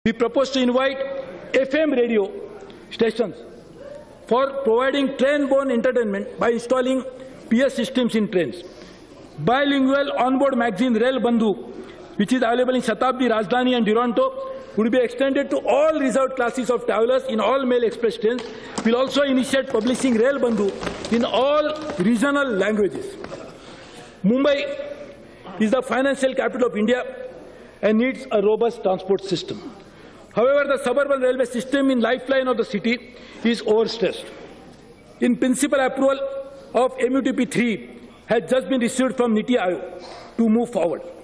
We propose to invite FM radio stations for providing train-borne entertainment by installing PS systems in trains. Bilingual onboard magazine Rail Bandhu, which is available in Shatabdi, Rajdhani and Duronto, would be extended to all reserved classes of travellers in all mail express trains. Will also initiate publishing Rail Bandhu in all regional languages. Mumbai is the financial capital of India and needs a robust transport system. However, the suburban railway system in lifeline of the city is overstressed. In principle, approval of MUTP 3 has just been received from NITI Aayog to move forward.